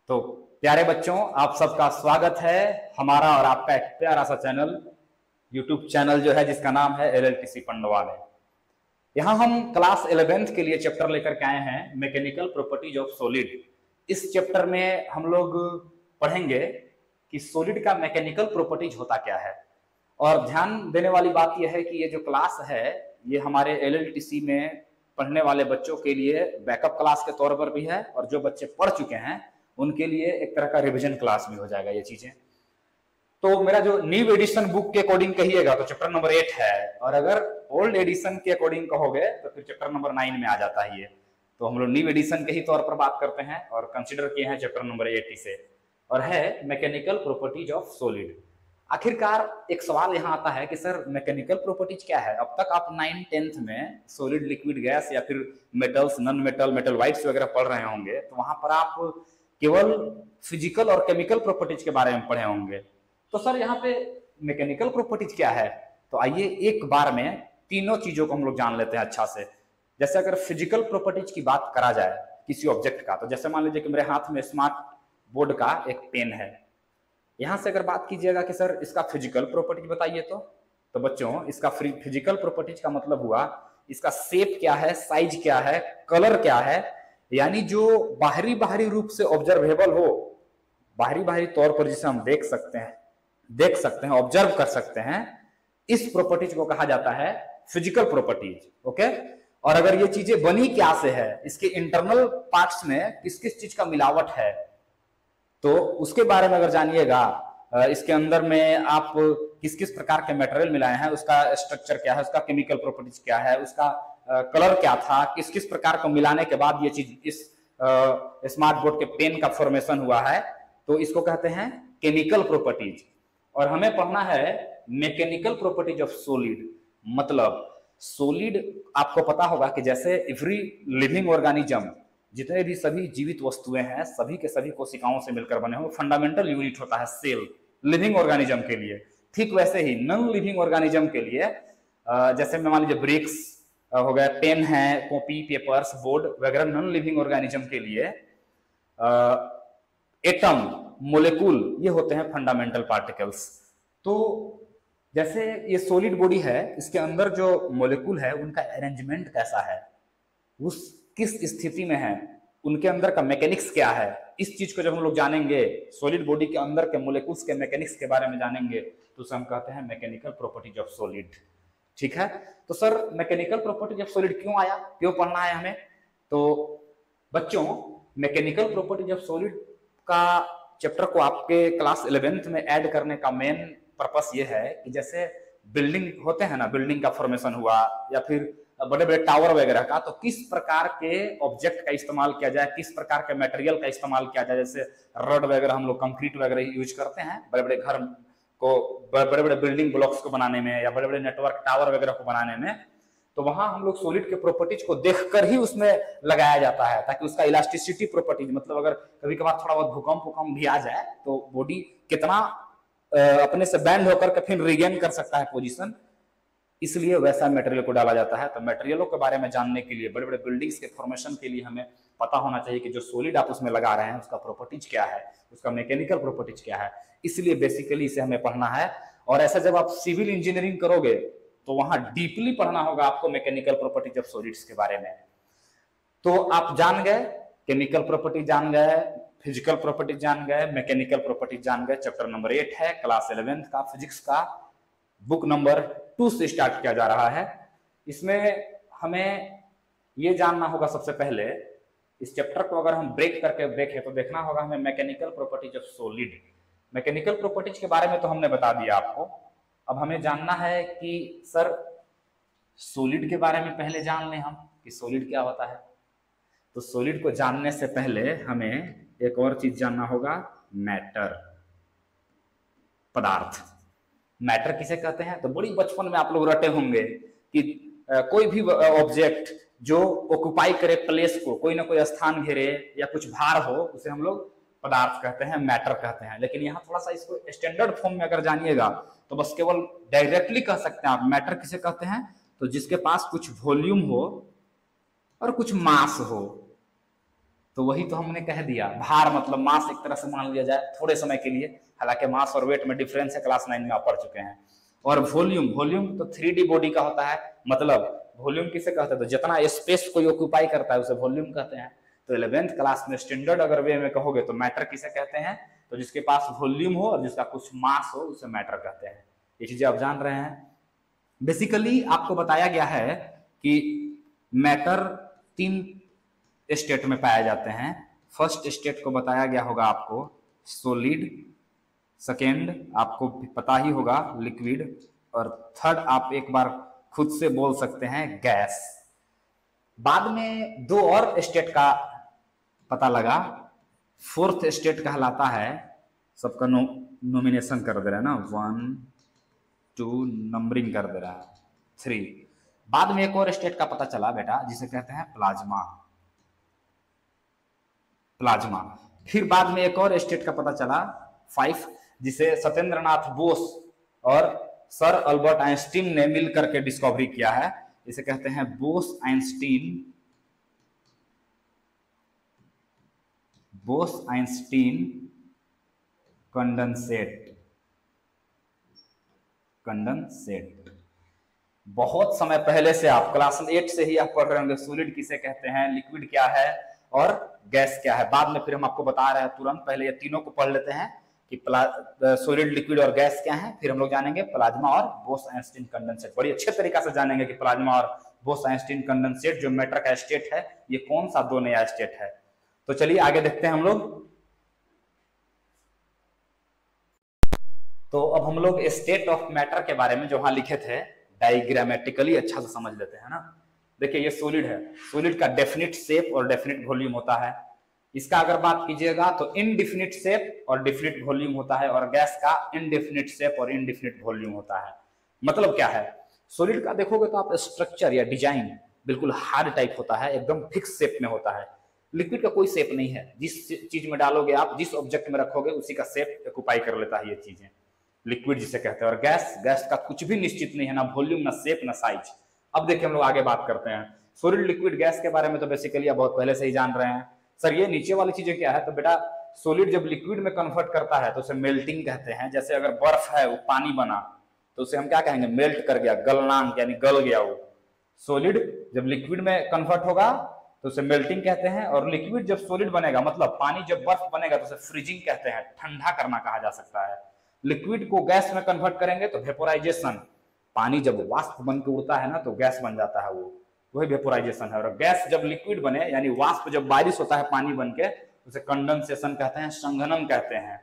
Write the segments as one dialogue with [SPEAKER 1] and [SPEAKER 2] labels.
[SPEAKER 1] तो प्यारे बच्चों, आप सबका स्वागत है हमारा और आपका एक प्यारा सा चैनल यूट्यूब चैनल जो है जिसका नाम है LLTC पंडवा में। यहाँ हम क्लास 11th के लिए चैप्टर लेकर के आए हैं मैकेनिकल प्रॉपर्टीज ऑफ सॉलिड। इस चैप्टर में हम लोग पढ़ेंगे कि सॉलिड का मैकेनिकल प्रॉपर्टीज होता क्या है। और ध्यान देने वाली बात यह है कि ये जो क्लास है ये हमारे LLTC में पढ़ने वाले बच्चों के लिए बैकअप क्लास के तौर पर भी है, और जो बच्चे पढ़ चुके हैं उनके लिए एक तरह का रिवीजन क्लास भी हो जाएगा ये चीजें। तो मेरा जो न्यू एडिशन बुक के अकॉर्डिंग कहिएगा तो चैप्टर नंबर 8 है, और अगर ओल्ड एडिशन के अकॉर्डिंग कहोगे तो फिर चैप्टर नंबर 9 में आ जाता है ये। तो हम लोग न्यू एडिशन के ही तौर पर बात करते हैं और कंसिडर किए हैं चैप्टर नंबर 8 से, और है मैकेनिकल प्रॉपर्टीज ऑफ सॉलिड। आखिरकार एक सवाल यहाँ आता है कि सर मैकेनिकल प्रॉपर्टीज क्या है। अब तक आप 9th-10th में सॉलिड, लिक्विड, गैस या फिर metals, non metal, metalloids वगैरह पढ़ रहे होंगे, तो वहां पर आप केवल फिजिकल और केमिकल प्रॉपर्टीज के बारे में पढ़े होंगे। तो सर यहाँ पे मैकेनिकल प्रॉपर्टीज क्या है, तो आइए एक बार में तीनों चीजों को हम लोग जान लेते हैं अच्छा से। जैसे अगर फिजिकल प्रॉपर्टीज की बात करा जाए किसी ऑब्जेक्ट का, तो जैसे मान लीजिए कि मेरे हाथ में स्मार्ट बोर्ड का एक पेन है। यहां से अगर बात कीजिएगा कि सर इसका फिजिकल प्रॉपर्टीज बताइए, तो बच्चों इसका फिजिकल प्रॉपर्टीज का मतलब हुआ इसका शेप क्या है, साइज क्या है, कलर क्या है, यानी जो बाहरी रूप से ऑब्जर्वेबल हो, बाहरी तौर पर जिसे हम देख सकते हैं, ऑब्जर्व कर सकते हैं, इस प्रॉपर्टीज को कहा जाता है फिजिकल प्रॉपर्टीज। ओके। और अगर ये चीजें बनी क्या से है, इसके इंटरनल पार्ट्स में किस किस चीज का मिलावट है, तो उसके बारे में अगर जानिएगा, इसके अंदर में आप किस किस प्रकार के मटेरियल मिलाए हैं, उसका स्ट्रक्चर क्या है, उसका केमिकल प्रॉपर्टीज क्या है, उसका कलर क्या था, किस किस प्रकार को मिलाने के बाद ये चीज इस स्मार्ट बोर्ड के पेन का फॉर्मेशन हुआ है, तो इसको कहते हैं केमिकल प्रॉपर्टीज। और हमें पढ़ना है मैकेनिकल प्रॉपर्टीज ऑफ सॉलिड। मतलब सॉलिड आपको पता होगा कि जैसे एवरी लिविंग ऑर्गेनिज्म, जितने भी सभी जीवित वस्तुएं हैं, सभी के सभी कोशिकाओं से मिलकर बने हुए फंडामेंटल यूनिट होता है सेल, लिविंग ऑर्गेनिज्म के लिए। ठीक वैसे ही नॉन लिविंग ऑर्गेनिज्म के लिए, जैसे मान लीजिए ब्रिक्स हो गया, पेन है, कॉपी, पेपर्स, बोर्ड वगैरह, नॉन लिविंग ऑर्गेनिज्म के लिए एटम, मोलेक्यूल, ये होते हैं फंडामेंटल पार्टिकल्स। तो जैसे ये सॉलिड बॉडी है, इसके अंदर जो मोलेक्यूल है उनका अरेंजमेंट कैसा है, उस किस स्थिति में है, उनके अंदर का मैकेनिक्स क्या है, इस चीज को जब हम लोग जानेंगे, सॉलिड बॉडी के अंदर के मोलेक्यूल्स के मैकेनिक्स के बारे में जानेंगे, तो उसे हम कहते हैं मैकेनिकल प्रॉपर्टीज ऑफ सॉलिड। ठीक है। तो sir mechanical properties of solid क्यों आया, क्यों पढ़ना है हमें। तो बच्चों मैकेनिकल प्रॉपर्टीज ऑफ सॉलिड का चैप्टर को आपके क्लास 11th में ऐड करने का मेन पर्पस ये है कि जैसे बिल्डिंग होते हैं ना, बिल्डिंग का फॉर्मेशन हुआ या फिर बड़े बड़े टावर वगैरह का, तो किस प्रकार के ऑब्जेक्ट का इस्तेमाल किया जाए, किस प्रकार के मटेरियल का इस्तेमाल किया जाए। जैसे रड वगैरह हम लोग कंक्रीट वगैरह यूज करते हैं बड़े बड़े घर को, बड़े बड़े बिल्डिंग ब्लॉक्स को बनाने में, या बड़े बड़े नेटवर्क टावर वगैरह को बनाने में, तो वहां हम लोग सॉलिड के प्रॉपर्टीज को देखकर ही उसमें लगाया जाता है, ताकि उसका इलास्टिसिटी प्रॉपर्टीज, मतलब अगर कभी कभार थोड़ा बहुत भूकंप भी आ जाए तो बॉडी कितना अपने से बैंड होकर के फिर रिगेन कर सकता है पोजीशन, इसलिए वैसा मटेरियल को डाला जाता है। तो मटेरियलों के बारे में जानने के लिए, बड़े बड़े बिल्डिंग्स के फॉर्मेशन के लिए हमें पता होना चाहिए कि जो सॉलिड आप उसमें लगा रहे हैं उसका प्रॉपर्टीज क्या है, उसका मैकेनिकल प्रॉपर्टीज क्या है। इसलिए बेसिकली इसे हमें पढ़ना है। और ऐसा जब आप सिविल इंजीनियरिंग करोगे तो वहां डीपली पढ़ना होगा आपको मैकेनिकल प्रॉपर्टीज ऑफ सॉलिड्स के बारे में। तो आप जान गए, केमिकल प्रॉपर्टी जान गए, फिजिकल प्रॉपर्टी जान गए, मैकेनिकल प्रॉपर्टी जान गए। चैप्टर नंबर 8 है, क्लास 11th का फिजिक्स का, बुक नंबर 2 से स्टार्ट किया जा रहा है। इसमें हमें ये जानना होगा सबसे पहले, इस चैप्टर को अगर हम ब्रेक करके देखें तो देखना होगा हमें mechanical properties of solid. Mechanical properties के बारे में तो हमने बता दिया आपको, अब हमें जानना है कि सर सॉलिड के बारे में पहले जान लें हम कि सॉलिड क्या होता है। तो सॉलिड को जानने से पहले हमें एक और चीज जानना होगा, मैटर, पदार्थ। मैटर किसे कहते हैं, तो बड़ी बचपन में आप लोग रटे होंगे कि कोई भी ऑब्जेक्ट जो ऑक्युपाई करे प्लेस को, कोई ना कोई स्थान घेरे या कुछ भार हो, उसे हम लोग पदार्थ कहते हैं, मैटर कहते हैं। लेकिन यहाँ थोड़ा सा इसको स्टैंडर्ड फॉर्म में अगर जानिएगा तो बस केवल डायरेक्टली कह सकते हैं आप मैटर किसे कहते हैं, तो जिसके पास कुछ वॉल्यूम हो और कुछ मास हो, तो वही तो हमने कह दिया, भार मतलब मास एक तरह से मान लिया जाए थोड़े समय के लिए, हालांकि मास और वेट में डिफरेंस है, क्लास 9 में आप पढ़ चुके हैं। और वॉल्यूम, वॉल्यूम तो 3D बॉडी का होता है, मतलब वॉल्यूम किसे कहते हैं, तो जितना स्पेस कोई ऑक्यूपाई करता है उसे वॉल्यूम कहते हैं। तो 11th क्लास में स्टैंडर्ड अगर वे में कहोगे तो मैटर किसे कहते हैं, तो जिसके पास वॉल्यूम हो और जिसका कुछ मास हो उसे मैटर कहते हैं। ये चीजें आप जान रहे हैं। बेसिकली आपको बताया गया है कि मैटर 3 स्टेट में पाए जाते हैं। फर्स्ट स्टेट को बताया गया होगा आपको सॉलिड, सेकेंड आपको पता ही होगा लिक्विड, और थर्ड आप एक बार खुद से बोल सकते हैं गैस। बाद में 2 और स्टेट का पता लगा, फोर्थ स्टेट कहलाता है, सबका नॉमिनेशन कर दे रहा है ना, 1 2 नंबरिंग कर दे रहा है 3। बाद में एक और स्टेट का पता चला बेटा जिसे कहते हैं प्लाज्मा, प्लाज्मा। फिर बाद में एक और स्टेट का पता चला 5, जिसे सत्येंद्रनाथ बोस और सर अल्बर्ट आइंस्टीन ने मिलकर के डिस्कवरी किया है, इसे कहते हैं बोस आइंस्टीन कंडेंसेट। बहुत समय पहले से आप क्लास 8 से ही आप पढ़ रहे होंगे सॉलिड किसे कहते हैं, लिक्विड क्या है और गैस क्या है। बाद में फिर हम आपको बता रहे हैं तुरंत, पहले ये तीनों को पढ़ लेते हैं कि सॉलिड, लिक्विड और गैस क्या है, फिर हम लोग जानेंगे प्लाज्मा और बोस आइंस्टीन कंडेंसेट। बड़ी अच्छे तरीका से जानेंगे कि प्लाज्मा और बोस आइंस्टीन कंडेंसेट जो मैटर का स्टेट है ये कौन सा 2 नया स्टेट है। तो चलिए आगे देखते हैं हम लोग। तो अब हम लोग स्टेट ऑफ मैटर के बारे में जो वहां लिखे थे डायग्रामेटिकली अच्छा से समझ लेते हैं ना। देखिए ये सॉलिड है, सॉलिड का डेफिनिट शेप और डेफिनिट वॉल्यूम होता है। इसका अगर बात कीजिएगा तो इनडिफिनिट शेप और डिफिनिट वॉल्यूम होता है, और गैस का इनडेफिनिट शेप और इनडिफिनिट वॉल्यूम होता है। मतलब क्या है, सॉलिड का देखोगे तो आप स्ट्रक्चर या डिजाइन बिल्कुल हार्ड टाइप होता है, एकदम फिक्स शेप में होता है। लिक्विड का कोई शेप नहीं है, जिस चीज में डालोगे आप, जिस ऑब्जेक्ट में रखोगे उसी का शेप ऑक्यूपाई कर लेता है ये चीजें, लिक्विड जिसे कहते हैं। और गैस का कुछ भी निश्चित नहीं है, ना वॉल्यूम, ना शेप, ना साइज। अब देखिए हम लोग आगे बात करते हैं सॉलिड, लिक्विड, गैस के बारे में। तो बेसिकली आप बहुत पहले से ही जान रहे हैं। सर ये नीचे वाली चीजें क्या है, तो बेटा सॉलिड जब लिक्विड में कन्वर्ट करता है तो उसे मेल्टिंग कहते हैं। जैसे अगर बर्फ है वो पानी बना तो उसे हम क्या कहेंगे, मेल्ट कर गया, गलनांक यानी गल गया वो। सॉलिड जब लिक्विड में कन्वर्ट होगा तो उसे मेल्टिंग कहते हैं, और लिक्विड जब सॉलिड बनेगा, मतलब पानी जब बर्फ बनेगा तो उसे फ्रीजिंग कहते हैं, ठंडा करना कहा जा सकता है। लिक्विड को गैस में कन्वर्ट करेंगे तो वेपोराइजेशन, पानी जब वाष्प बन के उड़ता है ना तो गैस बन जाता है, वो वही वेपोराइजेशन है। और गैस जब लिक्विड बने यानी वाष्प जब बारिश होता है पानी बन के, उसे कंडेंसेशन कहते हैं, संघनन कहते हैं।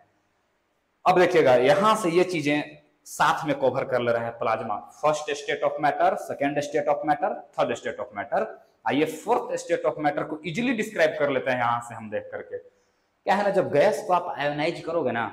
[SPEAKER 1] अब देखिएगा यहां से ये चीजें साथ में कवर कर ले रहे हैं plasma. First state of matter, second state of matter, third state of matter. आइए फोर्थ स्टेट ऑफ मैटर को इजिली डिस्क्राइब कर लेते हैं यहां से हम देख करके। क्या है ना, जब गैस को आप आयोनाइज करोगे ना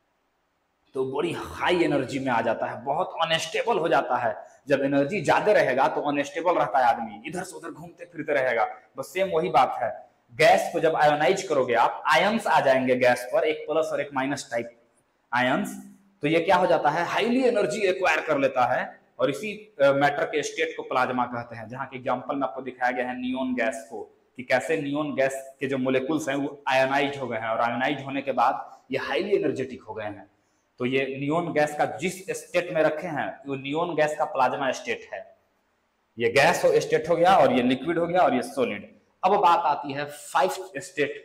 [SPEAKER 1] तो बड़ी हाई एनर्जी में आ जाता है, बहुत अनस्टेबल हो जाता है। जब एनर्जी ज्यादा रहेगा तो अनस्टेबल रहता है आदमी, इधर से उधर घूमते फिरते रहेगा। बस सेम वही बात है, गैस को जब आयोनाइज करोगे आप, आयंस आ जाएंगे गैस पर, एक प्लस और एक माइनस टाइप आयंस, तो ये क्या हो जाता है, हाईली एनर्जी एक्वायर कर लेता है। और इसी मैटर के स्टेट को प्लाज्मा कहते हैं। जहां के एग्जांपल में आपको दिखाया गया है नियोन गैस को, कि कैसे नियोन गैस के जो मोलिक्यूल्स हैं वो आयोनाइज हो गए हैं, और आयोनाइज होने के बाद ये हाईली एनर्जेटिक हो गए हैं। तो ये नियोन गैस का जिस स्टेट में रखे हैं वो नियोन गैस का प्लाज्मा स्टेट है। ये गैस स्टेट हो गया, और ये लिक्विड हो गया, और ये सॉलिड। अब बात आती है फिफ्थ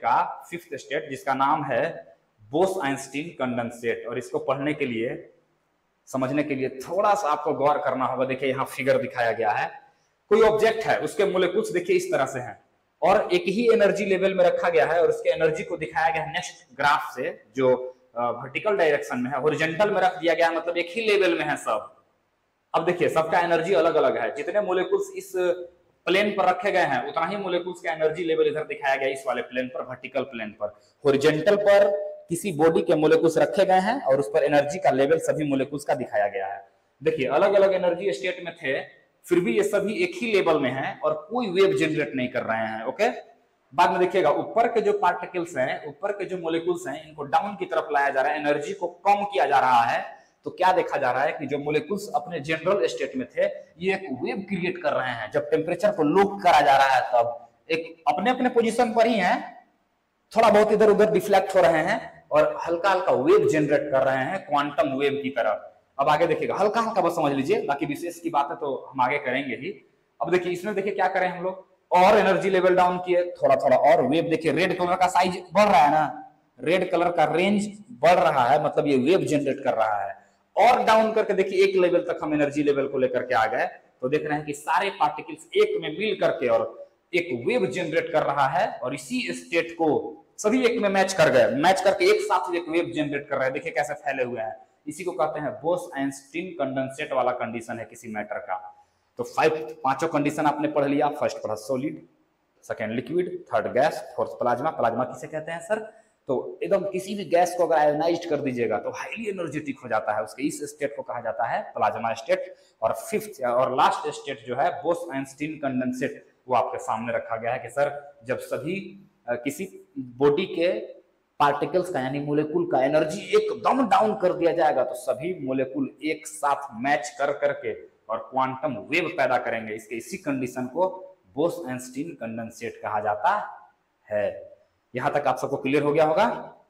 [SPEAKER 1] स्टेट जिसका नाम है बोस आइंस्टीन कंडेंसेट। और इसको पढ़ने के लिए, समझने के लिए थोड़ा सा आपको गौर करना होगा। देखिए यहाँ फिगर दिखाया गया है, कोई ऑब्जेक्ट है, उसके मोलिक्यूल्स देखिए इस तरह से हैं, और एक ही एनर्जी लेवल में रखा गया है, और उसके एनर्जी को दिखाया गया है नेक्स्ट ग्राफ से, जो वर्टिकल डायरेक्शन में है, हॉरिजॉन्टल में रख दिया गया है, मतलब एक ही लेवल में है सब। अब देखिए सबका एनर्जी अलग अलग है, जितने मोलिक्यूल्स इस प्लेन पर रखे गए हैं उतना ही मोलिक्यूल्स का एनर्जी लेवल इधर दिखाया गया इस वाले प्लेन पर, वर्टिकल प्लेन पर। हॉरिजॉन्टल पर किसी बॉडी के मोलिक्यूल्स रखे गए हैं और उस पर एनर्जी का लेवल सभी मोलिक्यूल्स का दिखाया गया है। देखिए अलग अलग एनर्जी स्टेट में थे, फिर भी ये सभी एक ही लेवल में हैं और कोई वेव जनरेट नहीं कर रहे हैं। ओके, बाद में देखिएगा ऊपर के जो पार्टिकल्स हैं, ऊपर के जो मोलिक्यूल्स हैं, इनको डाउन की तरफ लाया जा रहा है, एनर्जी को कम किया जा रहा है। तो क्या देखा जा रहा है कि जो मोलिक्यूल्स अपने जनरल स्टेट में थे ये एक वेव क्रिएट कर रहे हैं। जब टेम्परेचर को लो करा जा रहा है तब एक अपने अपने पोजीशन पर ही हैं, थोड़ा बहुत इधर उधर डिफ्लेक्ट हो रहे हैं और हल्का हल्का वेव जनरेट कर रहे हैं क्वांटम वेव की तरह। अब आगे देखिएगा, हल्का हल्का बस समझ लीजिए, बाकी विशेष की बात है तो हम आगे करेंगे ही। अब देखिए इसमें देखिए क्या करें हम लोग, और एनर्जी लेवल डाउन किए थोड़ा थोड़ा, और वेव देखिए रेड कलर का साइज बढ़ रहा है ना, रेड कलर का रेंज बढ़ रहा है, मतलब ये वेव जनरेट कर रहा है। और डाउन करके देखिए एक लेवल तक हम एनर्जी लेवल को लेकर के आ गए, तो देख रहे हैं कि सारे पार्टिकल्स एक में मिल करके और एक वेव जनरेट कर रहा है, और इसी स्टेट को सभी एक में मैच कर गए, मैच करके एक साथ एक वेव जनरेट कर रहे हैं। देखिए कैसे फैले हुए हैं, इसी को कहते हैं बोस-आइंस्टीन कंडेंसेट वाला कंडीशन है किसी मैटर का। तो पांचों कंडीशन आपने पढ़ लिया। फर्स्ट पढ़ा solid, second liquid, third gas, fourth plasma. Plasma किसे कहते हैं सर? तो एकदम किसी भी गैस को अगर आयोनाइज्ड कर दीजिएगा तो हाईली एनर्जेटिक हो जाता है, उसके इस स्टेट को कहा जाता है प्लाज्मा स्टेट। और फिफ्थ और लास्ट स्टेट जो है बोस-आइंस्टीन कंडेंसेट, वो आपके सामने रखा गया है कि सर जब सभी किसी बॉडी के पार्टिकल्स का यानी मोलेकुल का एनर्जी एकदम डाउन कर दिया जाएगा तो सभी मोलेकुल एक साथ मैच कर करके और क्वांटम वेव पैदा करेंगे। इसके इसी कंडीशन को बोस-आइंस्टीन कंडेंसेट कहा जाता है। यहां तक आप सबको क्लियर हो गया होगा?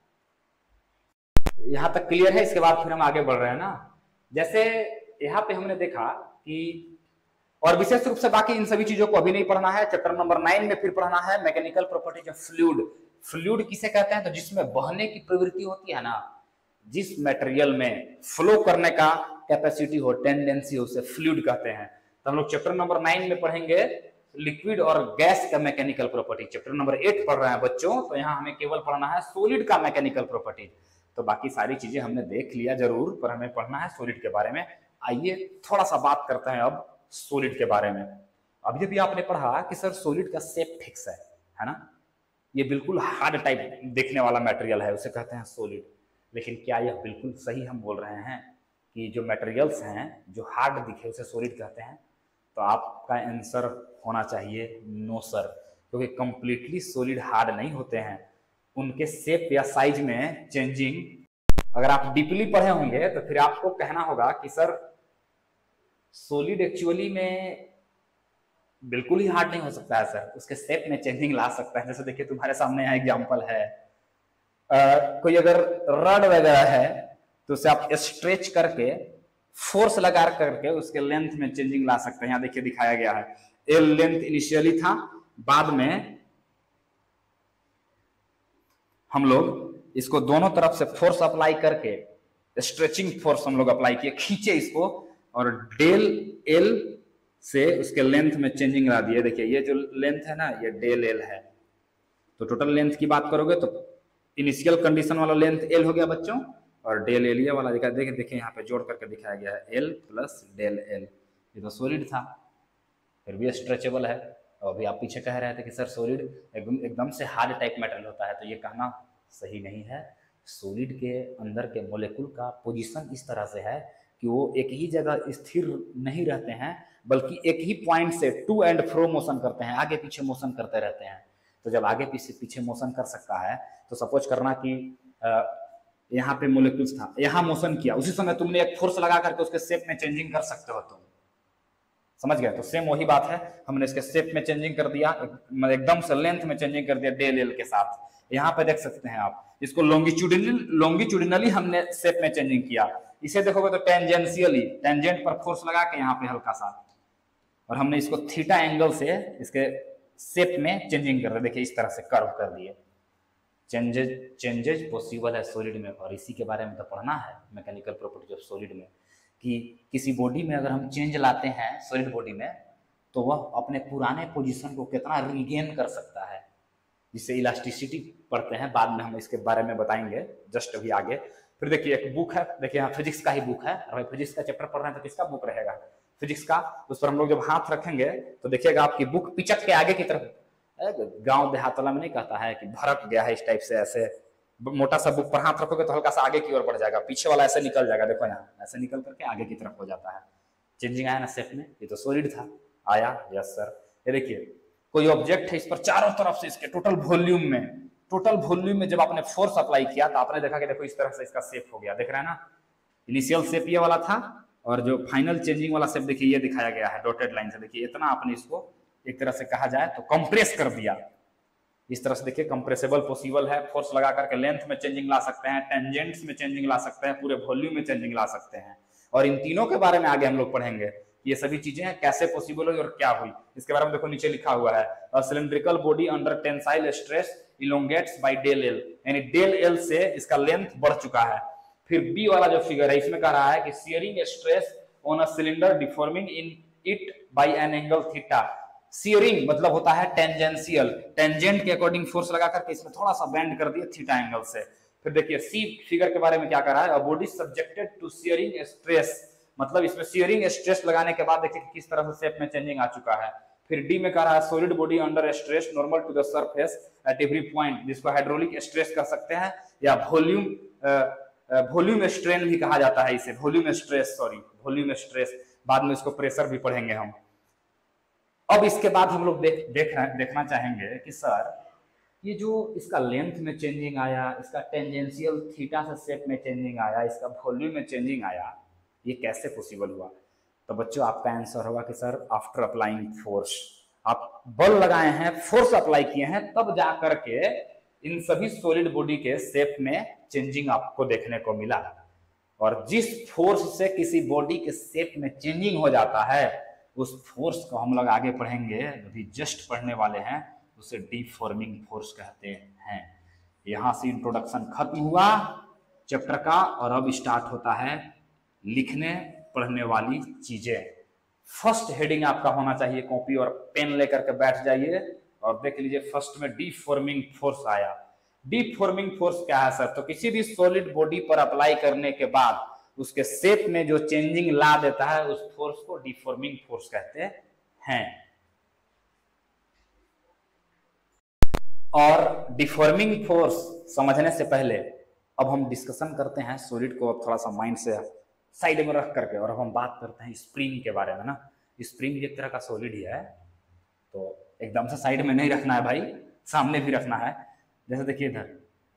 [SPEAKER 1] यहां तक क्लियर है? इसके बाद फिर हम आगे बढ़ रहे हैं ना। जैसे यहाँ पे हमने देखा कि, और विशेष रूप से बाकी इन सभी चीजों को अभी नहीं पढ़ना है, चैप्टर नंबर 9 में फिर पढ़ना है mechanical properties of fluid. Fluid किसे कहते हैं? तो जिसमें बहने की प्रवृत्ति होती है ना, जिस मटेरियल में फ्लो करने का कैपेसिटी हो, टेंडेंसी हो, उसे फ्लूइड कहते हैं। तो हम लोग चैप्टर नंबर 9 में पढ़ेंगे लिक्विड और गैस का मैकेनिकल प्रॉपर्टी। चैप्टर नंबर 8 पढ़ रहे हैं बच्चों, तो यहाँ हमें केवल पढ़ना है सॉलिड का मैकेनिकल प्रॉपर्टी। तो बाकी सारी चीजें हमने देख लिया जरूर, पर हमें पढ़ना है सॉलिड के बारे में। आइए थोड़ा सा बात करते हैं अब सॉलिड के बारे में। अभी भी आपने पढ़ा कि सर सॉलिड का शेप फिक्स है ना, ये बिल्कुल हार्ड टाइप दिखने वाला मटेरियल है, उसे कहते हैं सॉलिड। लेकिन क्या यह बिल्कुल सही हम बोल रहे हैं कि जो मटेरियल्स हैं जो हार्ड दिखे उसे सॉलिड कहते हैं? तो आपका आंसर होना चाहिए नो सर, क्योंकि कंप्लीटली सॉलिड हार्ड नहीं होते हैं, उनके शेप या साइज में चेंजिंग अगर आप डीपली पढ़े होंगे तो फिर आपको कहना होगा कि सर सॉलिड एक्चुअली में बिल्कुल ही हार्ड नहीं हो सकता है सर, उसके शेप में चेंजिंग ला सकता है। जैसे देखिए तुम्हारे सामने यहाँ एग्जांपल है, कोई अगर रड वगैरह है तो उसे आप स्ट्रेच करके फोर्स लगा करके उसके लेंथ में चेंजिंग ला सकते हैं। यहाँ देखिए दिखाया गया है, एल लेंथ इनिशियली था, बाद में हम लोग इसको दोनों तरफ से फोर्स अप्लाई करके स्ट्रेचिंग फोर्स हम लोग अप्लाई किए, खींचे इसको और डेल एल से उसके लेंथ में चेंजिंग ला दिए। देखिए ये जो लेंथ है ना, ये डेल एल है। तो टोटल लेंथ की बात करोगे तो इनिशियल कंडीशन वाला लेंथ एल हो गया बच्चों, और डेल एल ये वाला देखिए यहाँ पे जोड़ करके दिखाया गया है एल प्लस डेल एल। ये तो सॉलिड था, फिर भी स्ट्रेचेबल है। और अभी आप पीछे कह रहे थे कि सर सॉलिड एकदम से हार्ड टाइप मेटल होता है, तो ये कहना सही नहीं है। सॉलिड के अंदर के मोलेकुल का पोजीशन इस तरह से है कि वो एक ही जगह स्थिर नहीं रहते हैं, बल्कि एक ही पॉइंट से टू एंड फ्रो मोशन करते हैं, आगे पीछे मोशन करते रहते हैं। तो जब आगे पीछे मोशन कर सकता है तो सपोज करना कि यहाँ पे मोलेक्यूल्स था, यहाँ मोशन किया, उसी समय तुमने एक फोर्स लगा करके उसके शेप में चेंजिंग कर सकते हो तुम, समझ गए? तो सेम वही बात है, हमने इसके शेप में चेंजिंग कर दिया, एकदम से लेंथ में चेंजिंग कर दिया डेल एल के साथ। यहाँ पे देख सकते हैं आप, इसको लॉन्गिट्यूडिनली हमने शेप में चेंजिंग किया। इसे देखोगे तो टेंजेंशियली, टेंजेंट पर फोर्स लगा के यहाँ पे हल्का सा, और हमने इसको थीटा एंगल से इसके शेप में चेंजिंग कर दिया। देखिए इस तरह से कर्व कर दिए। चेंजेज पॉसिबल है सॉलिड में, और इसी के बारे में तो पढ़ना है मैकेनिकल प्रॉपर्टीज ऑफ सॉलिड में, कि किसी बॉडी में अगर हम चेंज लाते हैं सॉलिड बॉडी में तो वह अपने पुराने पोजीशन को कितना रिगेन कर सकता है, जिससे इलास्टिसिटी पढ़ते हैं, बाद में हम इसके बारे में बताएंगे जस्ट अभी आगे। फिर देखिए एक बुक है, देखिए यहाँ फिजिक्स का ही बुक है, और फिजिक्स का चैप्टर पढ़ रहे हैं तो किसका बुक रहेगा? फिजिक्स का। उस पर हम लोग जब हाथ रखेंगे तो देखिएगा आपकी बुक पिचक के आगे की तरफ, गांव देहात वाला में नहीं कहता है कि भड़क गया है, इस टाइप से ऐसे मोटा सा बुक पर हाथ रखोगे तो हल्का सा आगे की ओर बढ़ जाएगा, पीछे वाला ऐसे निकल जाएगा। देखो यहाँ ऐसे निकल करके आगे की तरफ हो जाता है। चेंजिंग आया ना शेप में, ये तो सॉलिड था, आया। Yes sir. ये देखिए कोई ऑब्जेक्ट है, इस पर चारों तरफ से इसके टोटल वॉल्यूम में जब आपने फोर्स अप्लाई किया तो आपने देखा कि देखो इस तरह से इसका शेप हो गया। देख रहे हैं ना, इनिशियल शेप ये वाला था, और जो फाइनल चेंजिंग वाला शेप देखिए ये दिखाया गया है डॉटेड लाइन से। देखिए इतना आपने इसको एक तरह से कहा जाए तो कंप्रेस कर दिया, इस तरह से देखिए कंप्रेसिबल पॉसिबल है, फोर्स लगा करके लेंथ में चेंजिंग ला सकते हैं, टेंजेंट्स में चेंजिंग ला सकते हैं, पूरे वॉल्यूम में चेंजिंग ला सकते हैं। और इन तीनों के बारे में आगे हम लोग पढ़ेंगे, ये सभी चीजें कैसे पॉसिबल हुई और क्या हुई, इसके बारे में देखो नीचे लिखा हुआ है, a cylindrical body under tensile stress elongates by del L, यानी डेल एल से इसका लेंथ बढ़ चुका है। फिर बी वाला जो फिगर है इसमें कह रहा है कि shearing stress on a cylinder deforming in it by an angle theta. Shearing मतलब होता है टेंजेंशियल, टेंजेंट के अकॉर्डिंग फोर्स लगा करके इसमें थोड़ा सा बेंड कर दिया थीटा एंगल से। फिर देखिए सी फिगर के बारे में क्या कर रहा है, a body subjected to shearing stress, मतलब इसमें शियरिंग स्ट्रेस लगाने के बाद देखिए किस तरह से शेप में चेंजिंग आ चुका है। फिर डी में कह रहा है solid body under stress normal to the surface at every point, जिसको हाइड्रोलिक स्ट्रेस कर सकते हैं या वॉल्यूम स्ट्रेन भी कहा जाता है इसे, वॉल्यूम स्ट्रेस, बाद में इसको प्रेशर भी पढ़ेंगे हम। अब इसके बाद हम लोग देखना चाहेंगे कि सर ये जो इसका लेंथ में चेंजिंग आया, इसका टेंजेंशियल थीटा से शेप में चेंजिंग आया, इसका वॉल्यूम में चेंजिंग आया, ये कैसे पॉसिबल हुआ? तो बच्चों आपका आंसर होगा कि सर आफ्टर अप्लाइंग फोर्स, आप बल लगाए हैं, फोर्स अप्लाई किए हैं, तब जा करके इन सभी सॉलिड बॉडी के शेप में चेंजिंग आपको देखने को मिला। और जिस फोर्स से किसी बॉडी के शेप में चेंजिंग हो जाता है उस फोर्स को हम लोग आगे पढ़ेंगे, अभी जस्ट पढ़ने वाले हैं, उसे डीफॉर्मिंग फोर्स कहते हैं। यहां से इंट्रोडक्शन खत्म हुआ चैप्टर का और अब स्टार्ट होता है लिखने पढ़ने वाली चीजें। फर्स्ट हेडिंग आपका होना चाहिए, कॉपी और पेन लेकर के बैठ जाइए और देख लीजिए फर्स्ट में डीफॉर्मिंग फोर्स आया। डीफॉर्मिंग फोर्स क्या है सर? तो किसी भी सॉलिड बॉडी पर अप्लाई करने के बाद उसके शेप में जो चेंजिंग ला देता है उस फोर्स को डीफॉर्मिंग फोर्स कहते हैं। और डीफॉर्मिंग फोर्स समझने से पहले अब हम डिस्कशन करते हैं सॉलिड को थोड़ा सा माइंड से साइड में रख करके, और अब हम बात करते हैं स्प्रिंग के बारे में ना। स्प्रिंग एक तरह का सॉलिड ही है, तो एकदम से साइड में नहीं रखना है भाई, सामने भी रखना है। जैसे देखिए इधर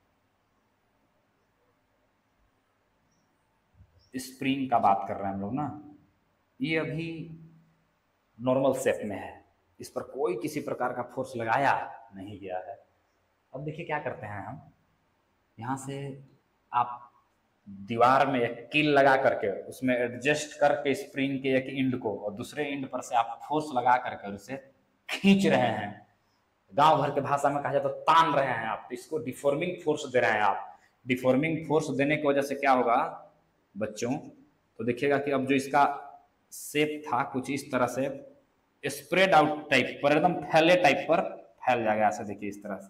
[SPEAKER 1] स्प्रिंग का बात कर रहे हैं हम लोग ना, ये अभी नॉर्मल शेप में है, इस पर कोई किसी प्रकार का फोर्स लगाया नहीं गया है। अब देखिए क्या करते हैं हम, यहाँ से आप दीवार में एक कील लगा करके उसमें एडजस्ट करके स्प्रिंग के एक इंड को और दूसरे इंड पर से आप फोर्स लगा करके उसे खींच रहे हैं, गांव भर के भाषा में कहा जाए तो तान रहे हैं आप, तो इसको डिफॉर्मिंग फोर्स दे रहे हैं आप। डिफॉर्मिंग फोर्स देने की वजह से क्या होगा बच्चों, तो देखिएगा कि अब जो इसका शेप था कुछ इस तरह से स्प्रेड आउट टाइप पर, एकदम फैले टाइप पर फैल जाएगा। ऐसे देखिए इस तरह से,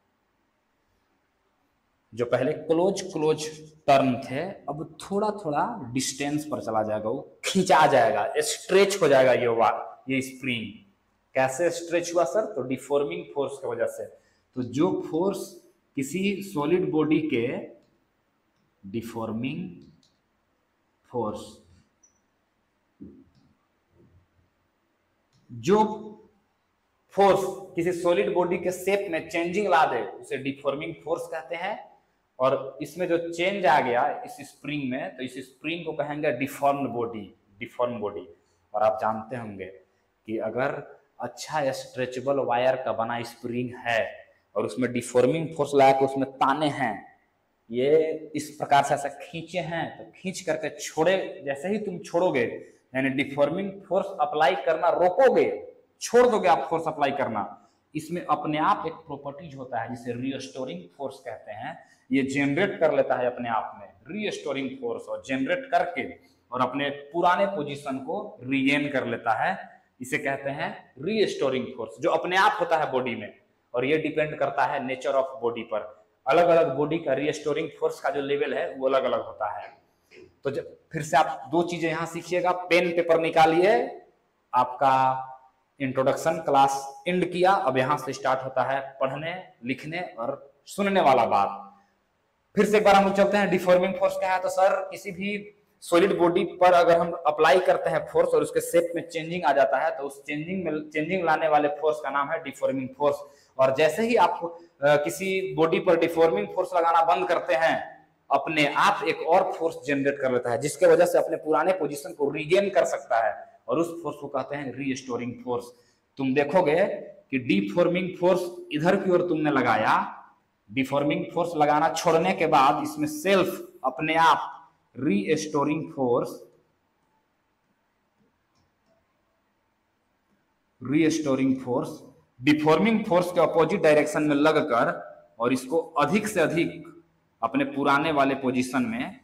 [SPEAKER 1] जो पहले क्लोज टर्न थे अब थोड़ा थोड़ा डिस्टेंस पर चला जाएगा, वो खींचा जाएगा, स्ट्रेच हो जाएगा ये स्प्रिंग। कैसे स्ट्रेच हुआ सर? तो डिफॉर्मिंग फोर्स की वजह से। तो जो फोर्स किसी सॉलिड बॉडी के डिफॉर्मिंग फोर्स, जो फोर्स किसी सॉलिड बॉडी के शेप में चेंजिंग ला दे उसे डिफॉर्मिंग फोर्स कहते हैं। और इसमें जो चेंज आ गया इस स्प्रिंग में, तो इस स्प्रिंग को कहेंगे डिफॉर्म बॉडी। और आप जानते होंगे कि अगर अच्छा स्ट्रेचेबल वायर का बना स्प्रिंग है और उसमें डिफॉर्मिंग फोर्स लगा के उसमें ताने हैं, ये इस प्रकार से ऐसा खींचे हैं, तो खींच करके छोड़े, जैसे ही तुम छोड़ोगे यानी डिफॉर्मिंग फोर्स अप्लाई करना रोकोगे, छोड़ दोगे आप फोर्स अप्लाई करना, इसमें अपने आप एक प्रॉपर्टीज होता है जिसे रीस्टोरिंग फोर्स कहते हैं। ये जनरेट कर लेता है अपने आप में रीस्टोरिंग फोर्स, और जनरेट करके और अपने पुराने पोजीशन को रीगेन कर लेता है, इसे कहते हैं रीस्टोरिंग फोर्स, जो अपने आप होता है बॉडी में। और ये डिपेंड करता है नेचर ऑफ बॉडी पर, अलग अलग बॉडी का रीस्टोरिंग फोर्स का जो लेवल है वो अलग अलग होता है। तो फिर से आप दो चीजें यहां सीखिएगा, पेन पेपर निकालिए, आपका इंट्रोडक्शन क्लास एंड किया, अब यहां से स्टार्ट होता है पढ़ने लिखने और सुनने वाला बात। फिर से एक बार हम लोग चलते हैं डिफॉर्मिंग फोर्स क्या है। तो सर किसी भी सॉलिड बॉडी पर अगर हम अप्लाई करते हैं फोर्स और उसके शेप में चेंजिंग आ जाता है, तो उस चेंजिंग लाने वाले फोर्स का नाम है डिफॉर्मिंग फोर्स। और जैसे ही आप किसी बॉडी पर डिफॉर्मिंग फोर्स लगाना बंद करते हैं, अपने आप एक और फोर्स जनरेट कर लेता है, जिसके वजह से अपने पुराने पोजीशन को रीगेन कर सकता है, और उस फोर्स को कहते हैं रीस्टोरिंग फोर्स। तुम देखोगे कि डिफॉर्मिंग फोर्स इधर की ओर तुमने लगाया, डिफॉर्मिंग फोर्स लगाना छोड़ने के बाद इसमें सेल्फ अपने आप रीस्टोरिंग फोर्स, डिफॉर्मिंग फोर्स के अपोजिट डायरेक्शन में लगकर और इसको अधिक से अधिक अपने पुराने वाले पोजीशन में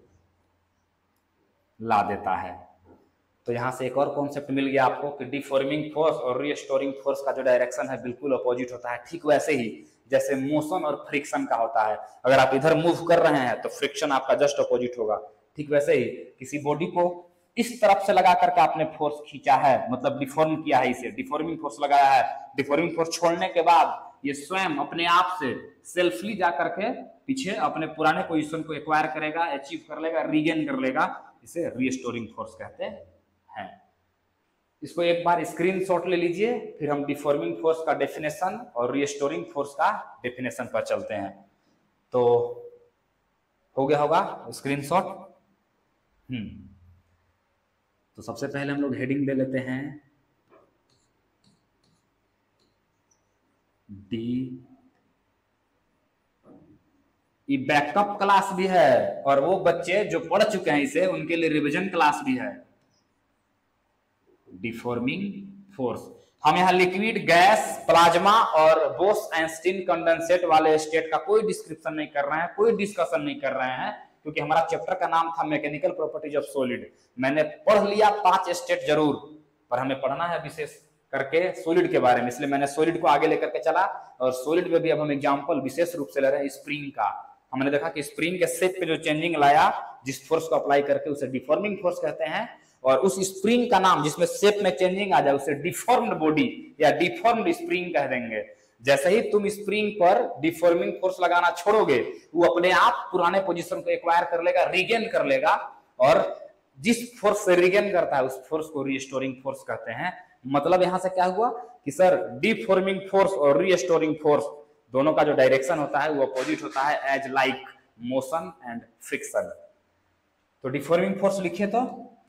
[SPEAKER 1] ला देता है। तो यहां से एक और कॉन्सेप्ट मिल गया आपको कि डिफॉर्मिंग फोर्स और रीस्टोरिंग फोर्स का जो डायरेक्शन है बिल्कुल अपोजिट होता है। ठीक वैसे ही जैसे मोशन और फ्रिक्शन का होता है, अगर आप इधर मूव कर रहे हैं तो फ्रिक्शन आपका जस्ट अपोजिट होगा। ठीक वैसे ही किसी बॉडी को इस तरफ से लगा करके आपने फोर्स खींचा है, मतलब डिफॉर्म किया है, इसे डिफॉर्मिंग फोर्स लगाया है। डिफॉर्मिंग फोर्स छोड़ने के बाद ये स्वयं अपने आप से सेल्फली जा करके पीछे अपने पुराने पोजीशन को एक्वायर करेगा, अचीव कर लेगा, रीगेन कर लेगा। इसे रीस्टोरिंग फोर्स कहते हैं। इसको एक बार स्क्रीनशॉट ले लीजिए, फिर हम डिफॉर्मिंग फोर्स का डेफिनेशन और रीस्टोरिंग फोर्स का डेफिनेशन पर चलते हैं। तो हो गया होगा स्क्रीनशॉट। तो सबसे पहले हम लोग हेडिंग दे लेते हैं डी। ये बैकअप क्लास भी है और वो बच्चे जो पढ़ चुके हैं इसे उनके लिए रिवीजन क्लास भी है। डिफॉर्मिंग फोर्स हम यहाँ लिक्विड, गैस, प्लाज्मा और बोस-आइंस्टीन कंडेंसेट वाले स्टेट का कोई डिस्क्रिप्शन नहीं कर रहे हैं, कोई डिस्कशन नहीं कर रहे हैं, क्योंकि हमारा चैप्टर का नाम था मैकेनिकल प्रॉपर्टीज ऑफ सॉलिड। मैंने पढ़ लिया 5 स्टेट जरूर, पर हमें पढ़ना है विशेष करके सॉलिड के बारे में, इसलिए मैंने सॉलिड को आगे लेकर के चला। और सॉलिड में भी अब हम एग्जांपल विशेष रूप से ले रहे हैं स्प्रिंग का। हमने देखा कि स्प्रिंग के शेप पे जो चेंजिंग लाया, जिस फोर्स को अप्लाई करके उसे डिफॉर्मिंग फोर्स कहते हैं। और उस स्प्रिंग का नाम जिसमें शेप में चेंजिंग आ जाए उसे डिफॉर्म्ड बॉडी या डिफॉर्म्ड स्प्रिंग कह देंगे। जैसे ही तुम स्प्रिंग पर डिफॉर्मिंग फोर्स लगाना छोड़ोगे, वो अपने आप पुराने पोजीशन को एक्वायर कर लेगा, रीगेन कर लेगा, और जिस फोर्स से रीगेन करता है उस फोर्स को रीस्टोरिंग फोर्स कहते हैं। मतलब यहां से क्या हुआ कि सर डिफॉर्मिंग फोर्स और रीस्टोरिंग फोर्स दोनों का जो डायरेक्शन होता है वो अपोजिट होता है, as like motion and friction. तो डिफॉर्मिंग फोर्स लिखिए तो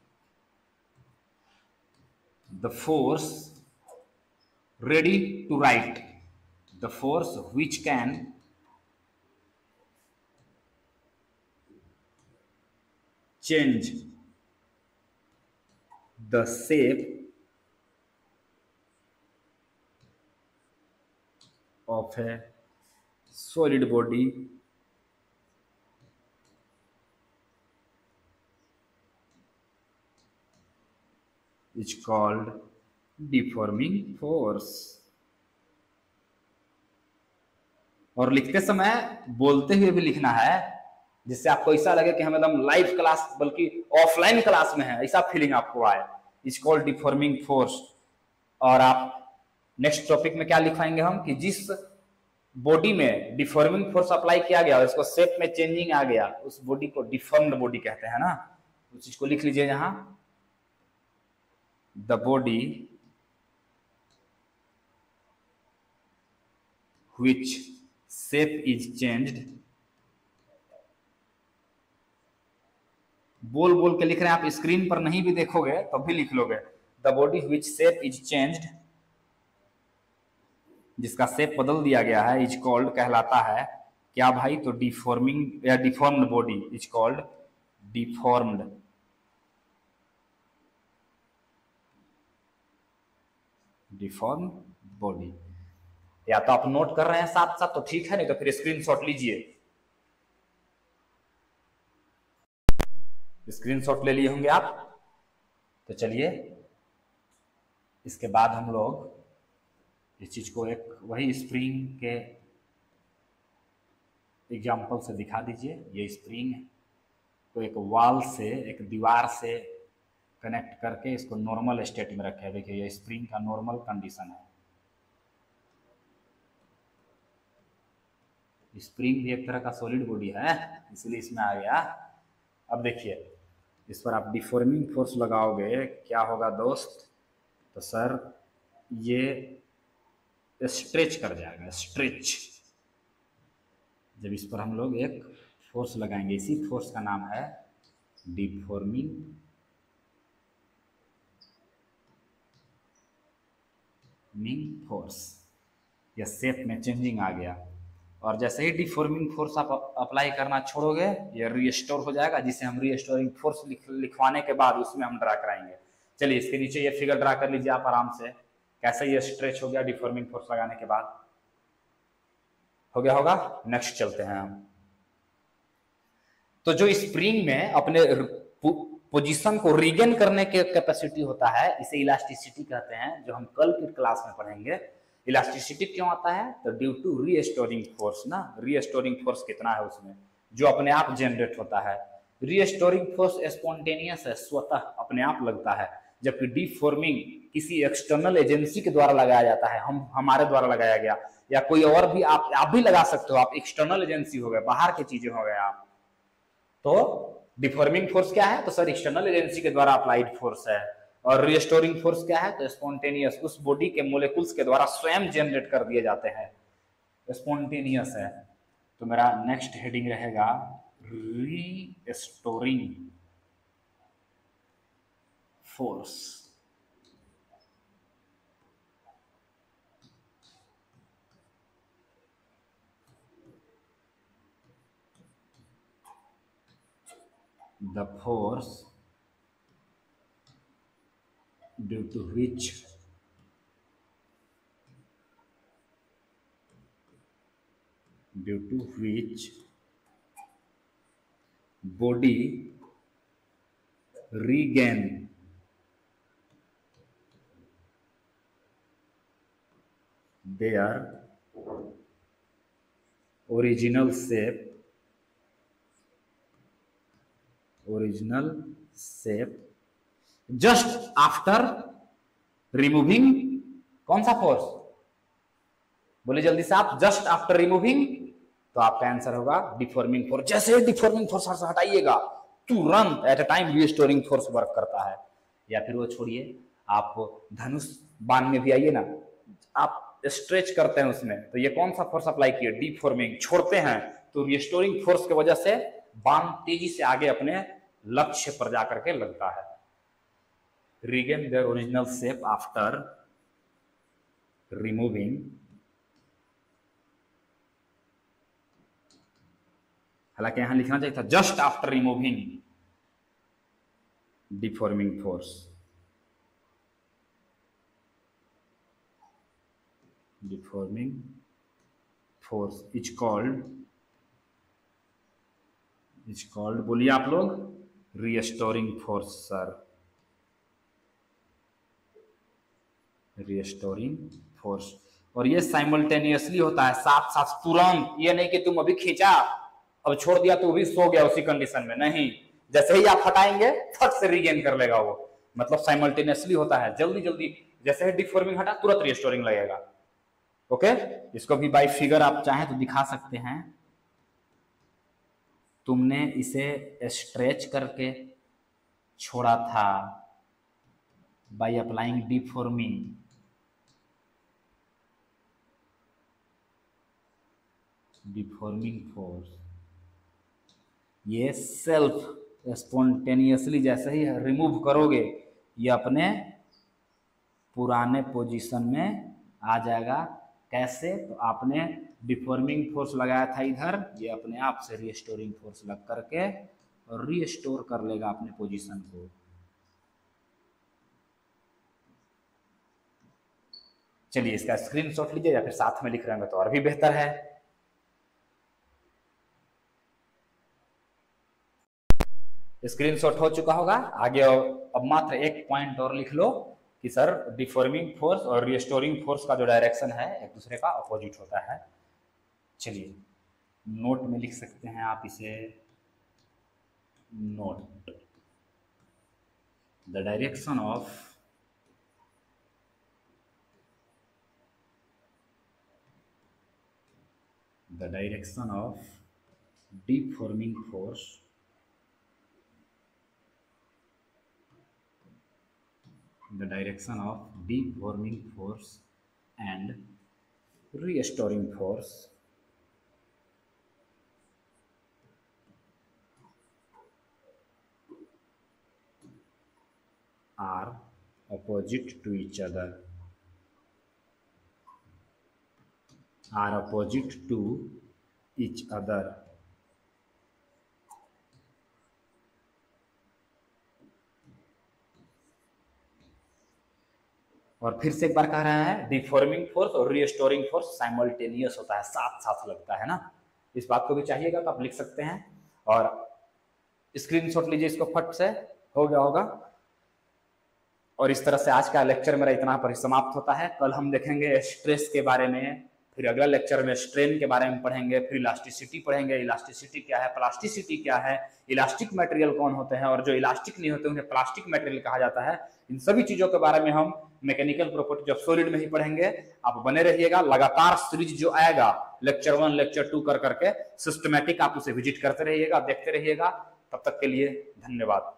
[SPEAKER 1] the force, ready to write, the force which can change the shape of a solid body is called deforming force। और लिखते समय बोलते हुए भी लिखना है, जिससे आपको ऐसा लगे कि हम एकदम लाइव क्लास बल्कि ऑफलाइन क्लास में है, ऐसा फीलिंग आपको आए। Is called deforming force. और आप नेक्स्ट टॉपिक में क्या लिखवाएंगे हम कि जिस बॉडी में डिफॉर्मिंग फोर्स अप्लाई किया गया, उसको शेप में चेंजिंग आ गया, उस बॉडी को डिफॉर्म्ड बॉडी कहते हैं ना। उस चीज को लिख लीजिए यहां, the body which shape is changed, बोल बोल के लिख रहे हैं आप, स्क्रीन पर नहीं भी देखोगे तो भी लिख लोगे। the body which shape is changed, जिसका शेप बदल दिया गया है, इज कॉल्ड कहलाता है क्या भाई, तो डिफॉर्मिंग या deformed body is called deformed deform body. या तो आप नोट कर रहे हैं साथ साथ तो ठीक है, नहीं तो फिर स्क्रीनशॉट लीजिए। स्क्रीनशॉट ले लिए होंगे आप। तो चलिए इसके बाद हम लोग इस चीज को एक वही स्प्रिंग के एग्जांपल से दिखा दीजिए। ये स्प्रिंग को एक वॉल से, एक दीवार से कनेक्ट करके इसको नॉर्मल स्टेट में रखे। देखिए ये स्प्रिंग का नॉर्मल कंडीशन है। स्प्रिंग भी एक तरह का सॉलिड बॉडी है, इसलिए इसमें आ गया। अब देखिए इस पर आप डिफॉर्मिंग फोर्स लगाओगे, क्या होगा दोस्त, तो सर ये स्ट्रेच कर जाएगा, स्ट्रेच। जब इस पर हम लोग एक फोर्स लगाएंगे, इसी फोर्स का नाम है डिफॉर्मिंग फोर्स, या शेप में चेंजिंग आ गया। और जैसे ही डिफॉर्मिंग फोर्स आप अप्लाई करना छोड़ोगे, ये रीस्टोर हो जाएगा, जिसे हम रीस्टोरिंग फोर्स लिखवाने के बाद उसमें हम ड्रा कराएंगे। चलिए इसके नीचे ये फिगर ड्रा कर लीजिए आप आराम से, कैसे ये स्ट्रेच हो गया डिफॉर्मिंग फोर्स लगाने के बाद। हो गया होगा। नेक्स्ट चलते हैं हम। तो जो स्प्रिंग में अपने पोजीशन को रीगेन करने के कैपेसिटी होता है, इसे इलास्टिसिटी कहते हैं, जो हम कल की क्लास में पढ़ेंगे। इलास्टिसिटी क्यों आता है? तो ड्यू टू रीस्टोरिंग फोर्स ना, रीस्टोरिंग फोर्स कितना है उसमें, जो अपने आप जनरेट होता है। रीस्टोरिंग फोर्स स्पॉन्टेनियस है, स्वतः अपने आप लगता है, जबकि डिफॉर्मिंग किसी एक्सटर्नल एजेंसी के द्वारा लगाया जाता है, हमारे द्वारा लगाया गया, या कोई और भी आप भी लगा सकते हो। आप एक्सटर्नल एजेंसी हो गए, बाहर की चीजें हो गए आप। तो डिफॉर्मिंग फोर्स क्या है? तो सर एक्सटर्नल एजेंसी के द्वारा अप्लाइड फोर्स है। और रिस्टोरिंग फोर्स क्या है? तो स्पॉन्टेनियस, उस बॉडी के मोलिकुल्स के द्वारा स्वयं जनरेट कर दिए जाते हैं, स्पॉन्टेनियस है। तो मेरा नेक्स्ट हेडिंग रहेगा restoring force. The force due to which body regain their original shape just after removing, कौन सा फोर्स? बोले जल्दी से आप, जस्ट आफ्टर रिमूविंग। तो आपका आंसर होगा डिफॉर्मिंग फोर्स। जैसे ही डिफॉर्मिंग फोर्स हटाइएगा, तुरंत at a time restoring force work करता है। या फिर वो छोड़िए, आप धनुष बाण में भी आइए ना, आप स्ट्रेच करते हैं उसमें, तो ये कौन सा फोर्स अप्लाई किए? डिफॉर्मिंग। छोड़ते हैं तो रिस्टोरिंग फोर्स की वजह से बाण तेजी से आगे अपने लक्ष्य पर जाकर के लगता है। Regain their original shape after removing, हालांकि यहां लिखना चाहिए था just after removing deforming force. Deforming force is called बोलिए आप लोग, restoring force sir, restoring force. और ये साइमल्टेनियसली होता है, साथ साथ, तुरंत। ये नहीं कि तुम अभी खींचा, अब छोड़ दिया तो भी सो गया उसी कंडीशन में, नहीं। जैसे ही आप हटाएंगे, फट से रीगेन कर लेगा वो। मतलब साइमल्टेनियसली होता है, जल्दी जल्दी। जैसे ही डिफॉर्मिंग हटा, तुरंत रिस्टोरिंग लगेगा। ओके, इसको भी बाय फिगर आप चाहें तो दिखा सकते हैं। तुमने इसे स्ट्रेच करके छोड़ा था बाय अप्लाइंग डिफॉर्मिंग, फोर्स। ये सेल्फ स्पॉन्टेनियसली जैसे ही रिमूव करोगे, ये अपने पुराने पोजीशन में आ जाएगा। कैसे? तो आपने डिफॉर्मिंग फोर्स लगाया था इधर, ये अपने आप से रिस्टोरिंग फोर्स लग करके और रीस्टोर कर लेगा अपने पोजीशन को। चलिए इसका स्क्रीनशॉट लीजिए, या फिर साथ में लिख रहे होंगे तो और भी बेहतर है। स्क्रीनशॉट हो चुका होगा। आगे अब मात्र एक पॉइंट और लिख लो कि सर डिफॉर्मिंग फोर्स और रिस्टोरिंग फोर्स का जो डायरेक्शन है एक दूसरे का अपोजिट होता है। चलिए नोट में लिख सकते हैं आप इसे, note the direction of deforming force and restoring force are opposite to each other. Are opposite to each other. और फिर से एक बार कह रहा है, डिफॉर्मिंग फोर्स और रिस्टोरिंग फोर्स साइमल्टेनियस होता है, साथ साथ लगता है ना। इस बात को भी चाहिएगा तो आप लिख सकते हैं और स्क्रीनशॉट लीजिए इसको फट से, हो गया होगा। और इस तरह से आज का लेक्चर मेरा इतना पर समाप्त होता है। कल हम देखेंगे स्ट्रेस के बारे में, फिर अगला लेक्चर में स्ट्रेन के बारे में पढ़ेंगे, फिर इलास्टिसिटी पढ़ेंगे, इलास्टिसिटी क्या है, प्लास्टिसिटी क्या है, इलास्टिक मटेरियल कौन होते हैं और जो इलास्टिक नहीं होते उन्हें प्लास्टिक मटेरियल कहा जाता है। इन सभी चीजों के बारे में हम मैकेनिकल प्रॉपर्टी ऑफ सॉलिड में ही पढ़ेंगे। आप बने रहिएगा, लगातार सीरीज जो आएगा लेक्चर 1 लेक्चर 2 कर करके सिस्टमैटिक आप उसे विजिट करते रहिएगा, देखते रहिएगा। तब तक के लिए धन्यवाद।